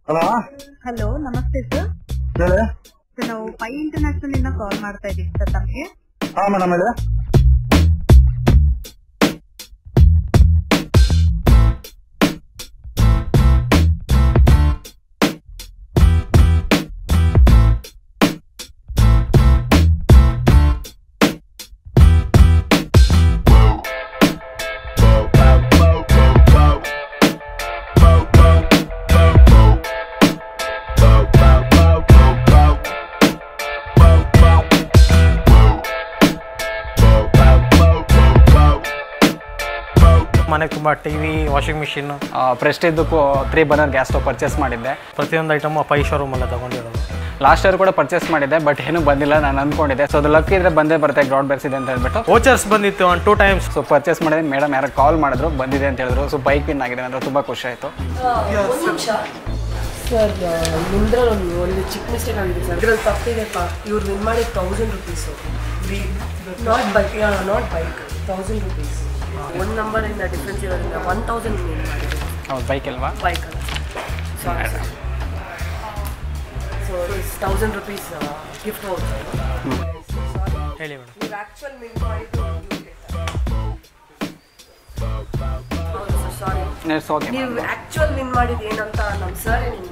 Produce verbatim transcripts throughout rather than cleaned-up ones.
Hello hello ನಮಸ್ತೆ sir. ಹೇಳಿ. Sir ನಾವು ಪೈ ಇಂಟರ್ನ್ಯಾಷನಲ್ ಇಂದ ಕಾಲ್ ಮಾಡ್ತಾ ಇದ್ದೀವಿ ಸರ್ ತಮಗೆ. ಹಾ ಮೇಡಮ್ ಹೇಳಿ. ಮನೆಗೆ ತುಂಬ ಟಿ ವಿ, ವಾಷಿಂಗ್ ಮಿಷಿನ್, ಪ್ರೆಸ್ಟೇಜ್ದು three burner gas stove purchase ಮಾಡಿದ್ದೆ. ಪ್ರತಿಯೊಂದು ಐಟಮು ಪೈ ಶೋರೂಮಲ್ಲೇ ತೊಗೊಂಡಿರೋದು. ಲಾಸ್ಟ್ ಇಯರ್ ಕೂಡ ಪರ್ಚೇಸ್ ಮಾಡಿದ್ದೆ, ಬಟ್ ಏನೂ ಬಂದಿಲ್ಲ. ನಾನು ಅಂದ್ಕೊಂಡಿದ್ದೆ ಸೊ ಅದು ಲಕ್ ಇದ್ರೆ ಬಂದೇ ಬರುತ್ತೆ, ಗ್ರೌಂಡ್ ಬೆರ್ಸಿದೆ ಅಂತ ಹೇಳ್ಬಿಟ್ಟು. ವೋಚರ್ಸ್ ಬಂದಿತ್ತು ಒಂದು ಟೂ ಟೈಮ್ಸ್. ಸೊ ಪರ್ಚೇಸ್ ಮಾಡಿದೆ. ಮೇಡಮ್ ಯಾರು ಕಾಲ್ ಮಾಡಿದ್ರು, ಬಂದಿದೆ ಅಂತ ಹೇಳಿದ್ರು. ಸೊ ಬೈಕ್ ವಿನ್ ಆಗಿದೆ ಅಂತ ತುಂಬ ಖುಷಿ ಆಯಿತು. ಸರ್ ನಿಮ್ದ್ರಲ್ಲಿ ಒಂದು ಒಂದು ಚಿಕ್ಕ ಮಿಸ್ಟೇಕ್ ಆಗಿದೆ ಸರ್. ಇದ್ರಲ್ಲಿ ತಪ್ಪಿದೆಪ್ಪ. ಇವ್ರು ವಿನ್ ಮಾಡಿದ್ದು thousand rupees. Not bike, not bike, thousand rupees. ಒಂದು ನಂಬರಿಂದ ಡಿಫ್ರೆನ್ಸ್ ಇರೋದ್ರಿಂದ ಒನ್ ತೌಸಂಡ್ ವಿನ್ ಮಾಡಿದೆ. ಹೌದು, ಬೈಕ್ ಅಲ್ವಾ? ಬೈಕ್ ಅಲ್ಲ. Sorry sir. So thousand rupees gift ಹೌದು. ಹೇಳಿ ಮೇಡಮ್. ನೀವು ಆ್ಯಕ್ಚುಲ್ ವಿನ್ ಮಾಡಿದ್ದು ಸಾರಿ, ಇಟ್ಸ್ ಓಕೆ. ನೀವು ಆ್ಯಕ್ಚುಲ್ ವಿನ್ ಮಾಡಿದ್ದು ಏನಂತ ನಮ್ಮ ಸರ್ ನಿಮಗೆ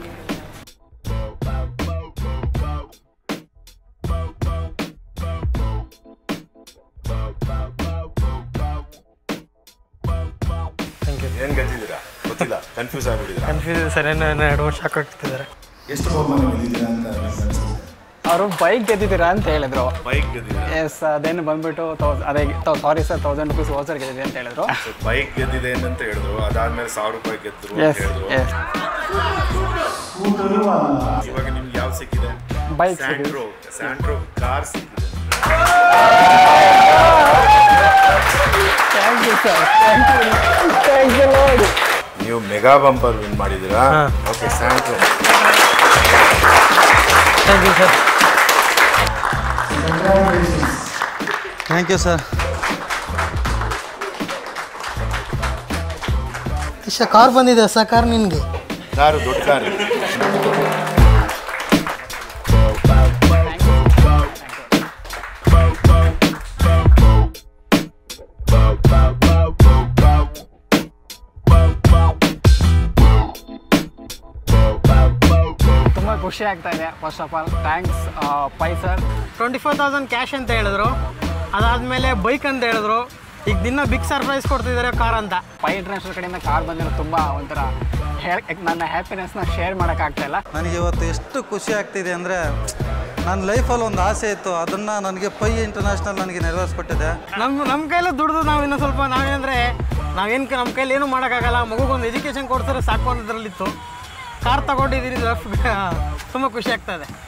ಏನು ಗೆದ್ದಿದ್ದೀರಾ ಗೊತ್ತಿಲ್ಲ, ಕನ್ಫ್ಯೂಸ್ ಆಗಿಬಿಟ್ಟಿದ್ದೀರಾ? ಕನ್ಫ್ಯೂಸ್ ಸರ್, ಏನು ಎರಡು ವರ್ಷ ಹಾಕಿಟ್ಟಿದ್ದಾರೆ. ಎಷ್ಟು ಬಹುಮಾನ ಗೆದ್ದಿದ್ದೀರಾ ಅಂತ ಅನ್ಸುತ್ತೆ? ಅವರು ಬೈಕ್ ಗೆದ್ದಿದ್ದೀರಾ ಅಂತ ಹೇಳಿದ್ರು. ಬೈಕ್ ಗೆದ್ದಿದ್ದೀರಾ? ಎಸ್, ಅದೇನು ಬಂದ್ಬಿಟ್ಟು ತೌಸ್ ಅದೇ sorry sir, thousand rupees voucher ಗೆದ್ದಿದೆ ಅಂತ ಹೇಳಿದ್ರು. ಬೈಕ್ ಗೆದ್ದಿದೆ ಅಂತ ಹೇಳಿದ್ರು, ಅದಾದ್ಮೇಲೆ ಸಾವಿರ ರೂಪಾಯಿ ಗೆದ್ದರು ಅಂತ ಎಸ್ ಹೇಳಿದ್ರು. ಎಸ್ ಇವಾಗ ನಿಮ್ಗೆ ಯಾವ್ದು ಸಿಕ್ಕಿದೆ? ಬೈಕ್ ಸ್ಯಾಂಟ್ರೋ ಸ್ಯಾಂಟ್ರೋ ಕಾರ್ ಸಿಕ್ಕಿದೆ. Thank you sir, thank you, thank you lord. ನೀವು ಮೆಗಾ ಬಂಪರ್ ವಿನ್ ಮಾಡಿದ್ದೀರಾ? Okay, Santro. Thank you sir. Thank you sir. ಇಷ್ಟ ಕಾರ್ ಬಂದಿದೆ, ಹೊಸ ಕಾರ್ ನಿನಗೆ. ಕಾರು ದೊಡ್ಡ ಕಾರು. ತುಂಬ ಖುಷಿ ಆಗ್ತಾ ಇದೆ. First of all thanks Pai sir. Twenty four thousand cash ಅಂತ ಹೇಳಿದ್ರು, ಅದಾದಮೇಲೆ ಬೈಕ್ ಅಂತ ಹೇಳಿದ್ರು. ಈಗ ದಿನ ಬಿಗ್ ಸರ್ಪ್ರೈಸ್ ಕೊಡ್ತಿದ್ದಾರೆ ಕಾರ್ ಅಂತ. ಪೈ ಇಂಟರ್ನ್ಯಾಷನಲ್ ಕಡೆಯಿಂದ ಕಾರ್ ಬಂದಿರೋ ತುಂಬ ಒಂಥರ ಹೇ ನನ್ನ ಹ್ಯಾಪಿನೆಸ್ನ ಶೇರ್ ಮಾಡೋಕ್ಕಾಗ್ತಾ ಇಲ್ಲ. ನನಗೆ ಇವತ್ತು ಎಷ್ಟು ಖುಷಿ ಆಗ್ತಿದೆ ಅಂದರೆ, ನನ್ನ ಲೈಫಲ್ಲಿ ಒಂದು ಆಸೆ ಇತ್ತು, ಅದನ್ನು ನನಗೆ ಪೈ ಇಂಟರ್ನ್ಯಾಷನಲ್ ನನಗೆ ನೆರವೇರಿಸ್ಕೊಟ್ಟಿದೆ. ನಮ್ಮ ನಮ್ಮ ಕೈಲೇ ದುಡ್ದು ನಾವು ಇನ್ನೂ ಸ್ವಲ್ಪ ನಾವೇಂದರೆ ನಾವೇನು ನಮ್ಮ ಕೈಲಿ ಏನೂ ಮಾಡೋಕ್ಕಾಗಲ್ಲ. ಮಗುಗೊಂದು ಎಜುಕೇಷನ್ ಕೊಡ್ತಾರೆ ಸಾಕು ಅನ್ನೋದ್ರಲ್ಲಿತ್ತು. ಕಾರ್ ತಗೊಂಡಿದ್ದೀನಿ, ತುಂಬ ಖುಷಿ ಆಗ್ತಾ ಇದೆ.